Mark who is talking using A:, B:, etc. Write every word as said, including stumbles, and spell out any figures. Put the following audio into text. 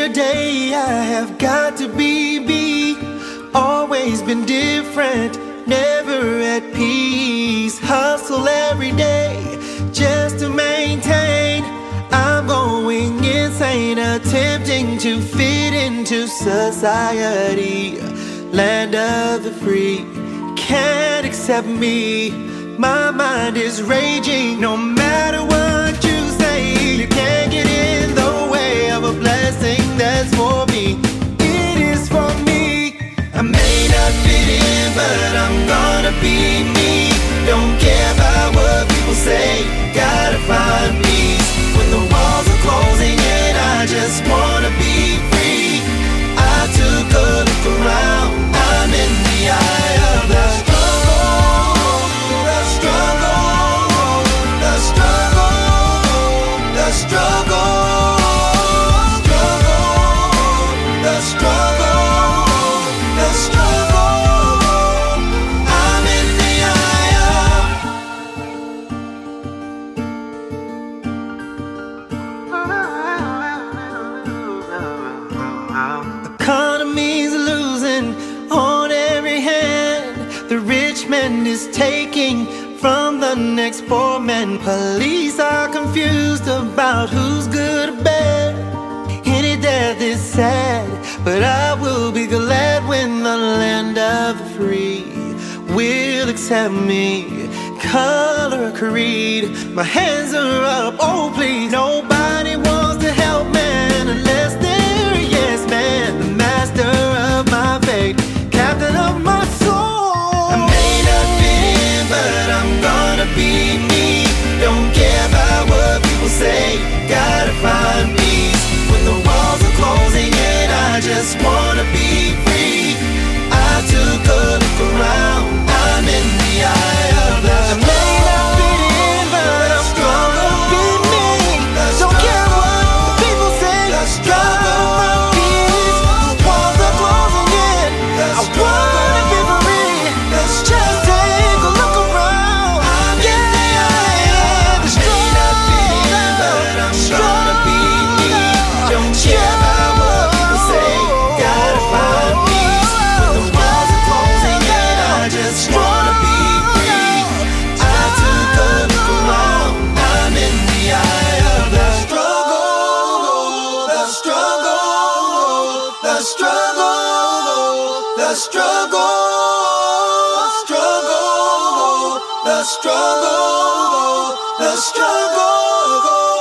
A: a day I have got to be me. Always been different, never at peace. Hustle every day just to maintain. I'm going insane, attempting to fit into society. Land of the free, can't accept me. My mind is raging, no matter what you say. You can't get in the way of a blessing that's for me. It is for me. I may not fit in, but I'm gonna be me. Don't care about what people say, gotta find peace. When the walls are closing in, I just wanna be free. I took a look around, I'm in the eye of the struggle. The struggle, the struggle, the struggle, struggle, the struggle, the struggle. I'm in the eye of. Economy's losing on every hand. The rich man is taking from the next poor man. Police are confused about who's good or bad. Any death is sad, but I will be glad when the land of the free will accept me. Color or creed, my hands are up, oh please. Nobody wants to help man unless they're a yes man. The master of my fate, captain of my soul. I may not fit in, but I'm gonna be me. Don't care about what people say, gotta find peace. When the walls are closing in, I just wanna be free. I took a look around, I'm in the eye of the storm. I may not fit in, but I'm gonna be me. Don't care what the people say, gotta find peace. The walls are closing in, I wanna be free. Just take a look around, yeah. The struggle, but I'm gonna be me. Don't care about what people say, gotta find peace. When the walls are closing in, I just wanna be free. I took a look around, I'm in the eye of the struggle. The struggle, the struggle, the struggle, struggle, the struggle, the struggle.